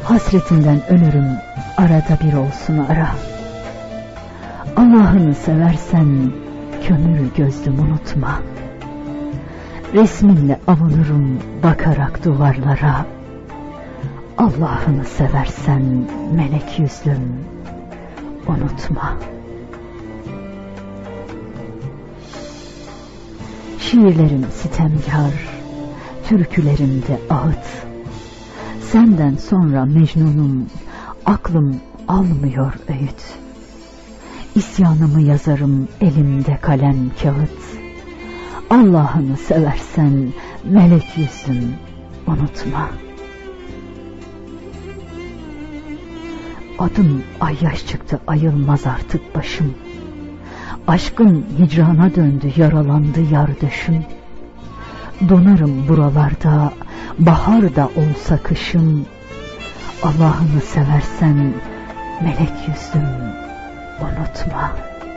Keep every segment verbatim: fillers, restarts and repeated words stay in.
Hasretinden ölürüm, arada bir olsun ara. Allah'ını seversen kömür gözlüm unutma. Resminle avunurum bakarak duvarlara. Allah'ını seversen melek yüzlüm unutma. Şiirlerim sitemkar, türkülerim de ağıt. Senden sonra Mecnun'um, aklım almıyor öğüt. İsyanımı yazarım elimde kalem kağıt. Allah'ını seversen melek yüzüm unutma. Adım ayyaş çıktı, ayılmaz artık başım. Aşkın hicrana döndü, yaralandı yardışım. Donarım buralarda, bahar da olsa kışım. Allah'ını seversen melek yüzüm unutma.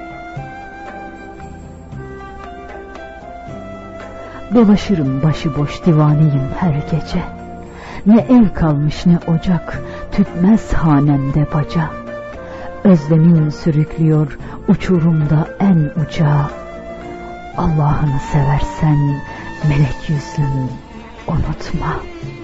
Dolaşırım başıboş, divaneyim her gece. Ne ev kalmış ne ocak, tütmez hanemde baca. Özlemim sürüklüyor uçurumda en uca. Allah'ını seversen melek yüzlüm unutma.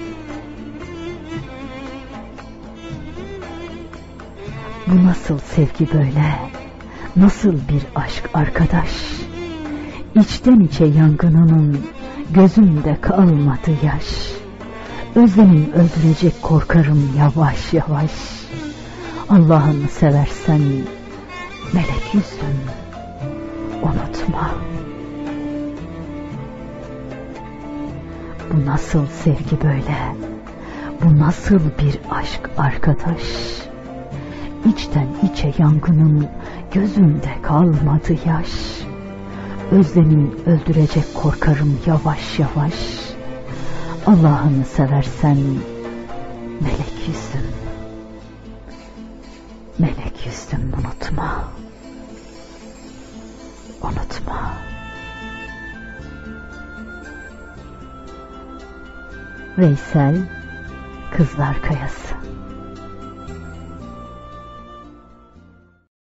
Bu nasıl sevgi böyle, nasıl bir aşk arkadaş? İçten içe yangınının gözümde kalmadı yaş. Özlemim öldürecek, korkarım yavaş yavaş. Allah'ını seversen melek yüzlüm unutma. Bu nasıl sevgi böyle, bu nasıl bir aşk arkadaş? İçten içe yangınım gözümde kalmadı yaş. Özlemim öldürecek, korkarım yavaş yavaş. Allah'ını seversen melek yüzlüm, melek yüzlüm unutma, unutma. Veysel Kızlar Kayası.